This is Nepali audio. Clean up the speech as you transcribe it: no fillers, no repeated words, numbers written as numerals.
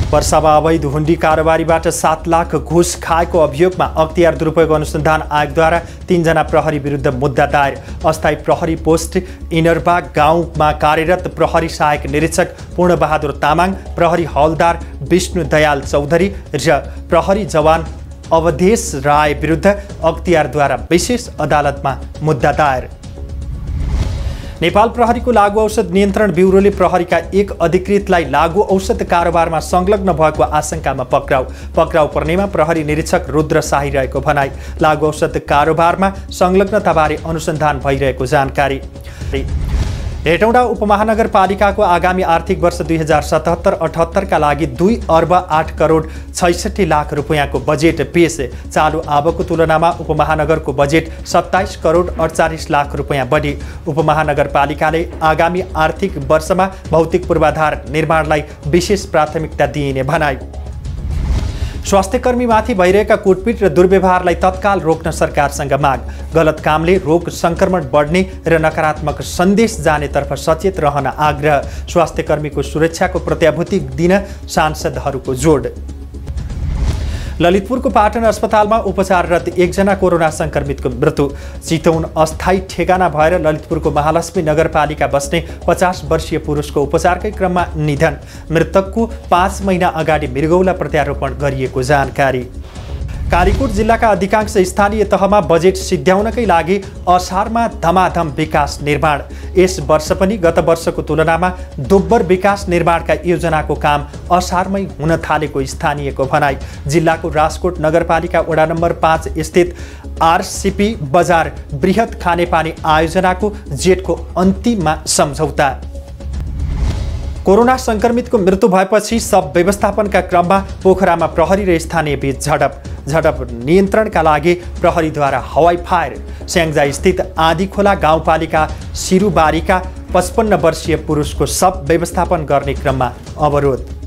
वर्षामा अवैध हुन्डी कारोबारीबाट 7 लाख घुस खाएको अभियोगमा अख्तियार दुरुपयोग अनुसन्धान आयोगद्वारा 3 जना प्रहरी विरुद्ध मुद्दा दायर। अस्थायी प्रहरी पोस्ट इनरबाग गाउँमा कार्यरत प्रहरी सहायक निरीक्षक पूर्णबहादुर तामाङ, प्रहरी हवलदार विष्णु दयाल चौधरी र प्रहरी जवान अवधेश राय विरुद्ध अख्तियारद्वारा विशेष अदालतमा मुद्दा दायर। नेपाल प्रहरीको लागु औषध नियन्त्रण ब्युरोले प्रहरीका एक अधिकृतलाई लागु औषध कारोबारमा संलग्न भएको आशंकामा पक्राउ पर्नेमा प्रहरी निरीक्षक रुद्र शाही रहेको भनाई। लागु औषध कारोबारमा संलग्नताबारे अनुसन्धान भइरहेको जानकारी। हेटौँडा उपमहानगरपालिकाको आगामी आर्थिक वर्ष 2077-78 का लागि 2 अर्ब 8 करोड 66 लाख रुपैयाँको बजेट पेश। चालु आवकको तुलनामा उपमहानगरको बजेट 27 करोड 48 लाख रुपैयाँ बढी। उपमहानगरपालिकाले आगामी आर्थिक वर्षमा भौतिक पूर्वाधार निर्माणलाई विशेष प्राथमिकता दिइने भनाई। स्वास्थ्यकर्मीमाथि भइरहेका कुटपिट र दुर्व्यवहारलाई तत्काल रोक्न सरकारसँग माग। गलत कामले रोग संक्रमण बढ्ने र नकारात्मक सन्देश जानेतर्फ सचेत रहन आग्रह। स्वास्थ्यकर्मीको सुरक्षाको प्रत्याभूति दिन सांसदहरूको जोड। ललितपुरको पाटन अस्पतालमा उपचाररत 1 जना कोरोना संक्रमितको मृत्यु। चितौन अस्थायी ठेगाना भएर ललितपुरको महालक्ष्मी नगरपालिका बस्ने 50 वर्षीय पुरुषको उपचारकै क्रममा निधन। मृतकको 5 महिना अगाडि मृगौला प्रत्यारोपण गरिएको जानकारी। कालीकोट जिल्लाका अधिकांश स्थानीय तहमा बजेट सिद्ध्याउनकै लागि असारमा धमाधम विकास निर्माण। यस वर्ष पनि गत वर्षको तुलनामा दोब्बर विकास निर्माणका योजनाको काम असारमै हुन थालेको स्थानीयको भनाई। जिल्लाको राजकोट नगरपालिका वडा नम्बर 5 स्थित आरसीपी बजार बृहत खानेपानी आयोजनाको जेठको अन्तिममा सम्झौता। कोरोना संक्रमितको मृत्यु भएपछि शव व्यवस्थापनका क्रममा पोखरामा प्रहरी र स्थानीय बीच झडप नियन्त्रणका लागि प्रहरीद्वारा हवाई फायर। स्याङ्जा स्थित आँधीखोला गाउँपालिका सिरुबारीका 55 वर्षीय पुरुषको शव व्यवस्थापन गर्ने क्रममा अवरोध।